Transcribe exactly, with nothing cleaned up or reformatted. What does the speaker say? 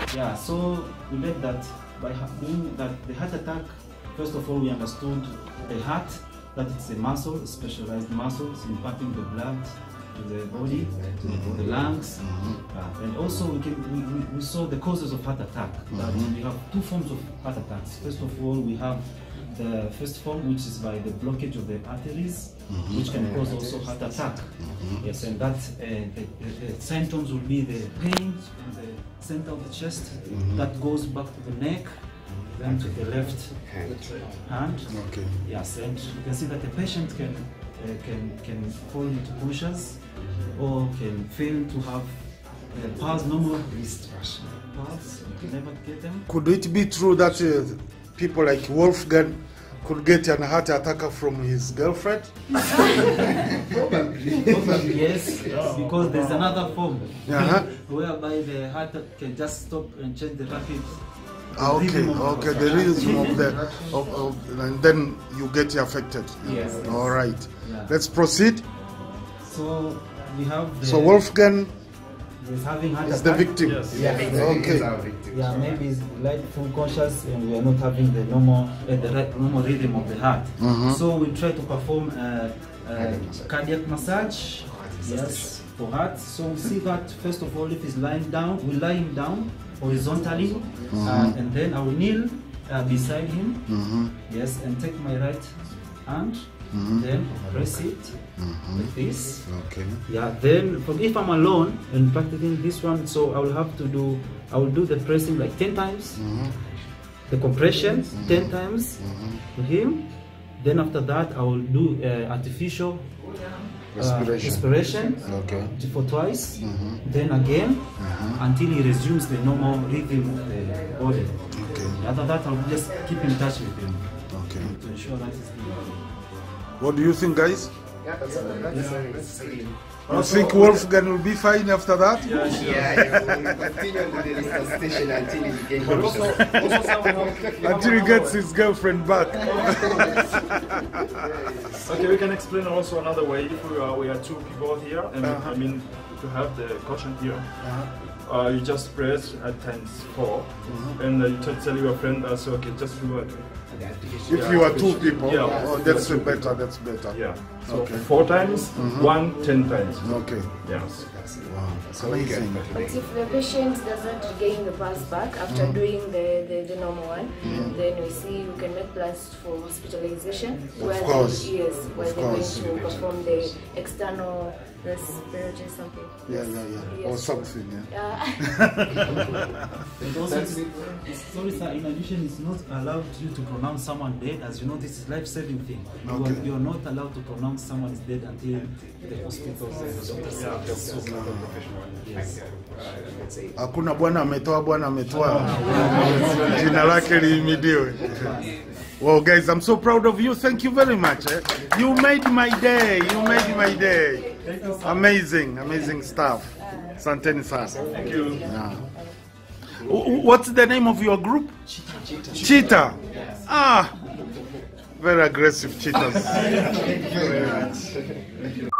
Yeah, so we learned that by doing that, the heart attack, first of all, we understood the heart, that it's a muscle, a specialized muscle, it's impacting the blood to the body, to the, the lungs. Mm-hmm. uh, and also we, can, we, we, we saw the causes of heart attack. Mm-hmm. That we have two forms of heart attacks. First of all, we have the first form, which is by the blockage of the arteries, mm-hmm. which can cause also heart attack. Mm-hmm. Yes, and that uh, the, the, the symptoms will be the pain in the center of the chest, mm-hmm. that goes back to the neck, then to the left hand. Okay. Yes, and you can see that the patient can uh, can can fall into punctures, or can fail to have uh, pulse, normal pulse, you can never get them. Could it be true that uh, people like Wolfgang could get an heart attack from his girlfriend? Probably. Probably, yes, because there's another form, uh-huh. whereby the heart can just stop and change the rapid. Okay, okay, the rhythm of the, of, of, and then you get affected. Yes. yes. All right. Yeah. Let's proceed. So we have. The, so Wolfgang is having heart is attack. the victim. Yes. Yeah. Okay. Okay. Yeah, maybe he's like full conscious, and we are not having the normal, uh, the right, normal rhythm of the heart. Mm-hmm. So we try to perform uh, uh, cardiac massage. Yes, for heart. So we see that first of all, if he's lying down, we lie him down horizontally, mm-hmm. uh, and then I will kneel uh, beside him. Mm-hmm. Yes, and take my right hand, mm-hmm. then press it mm-hmm. like this. Okay. Yeah. Then, if I'm alone and practicing this one, so I will have to do. I will do the pressing like ten times, mm-hmm. the compression mm-hmm. ten times mm-hmm. to him. Then after that, I will do uh, artificial. Respiration. Uh, respiration okay. for twice, mm-hmm. then again, mm-hmm. until he resumes the normal rhythm of the body. Okay. After that, I'll just keep in touch with him. Okay. To ensure that he's doing. What do you think, guys? Yeah, that's that's You think Wolfgang will be fine after that? Yeah, yeah, he will continue to the resuscitation until he gets until he gets his girlfriend back. Okay, we can explain also another way. If we are we are two people here, and uh-huh. I mean to have the caution here, uh-huh. uh, you just press at times four, uh-huh. and uh, you tell your friend also, okay, just do it. If yeah, you are two people, yeah, oh, that's better, that's better. Yeah. So okay. four times, mm-hmm. one, ten times. Okay. Yes. Wow. So amazing. But if the patient doesn't regain the pulse back after mm-hmm. doing the, the, the normal one, mm-hmm. then we see we can make plans for hospitalization. Of where course. They, yes, where of they're course. going to perform the external respiratory something. Yeah, yeah, yeah. Yes. Or something, yeah. yeah. And also, sorry sir, in addition, it's not allowed you to pronounce someone dead. As you know, this is life-saving thing. Okay. You, are, you are not allowed to pronounce someone is dead until the hospital says so. Yes. Hakuna bwana ametoa, bwana ametoa. Jina lake lihimidiwe. Well, guys, I'm so proud of you. Thank you very much. Eh? You made my day. You made my day. Amazing, amazing stuff. Santeni sana. Thank you. Yeah. What's the name of your group? Cheetah. Cheetah. Yes. Ah, very aggressive cheetahs. Thank you very much.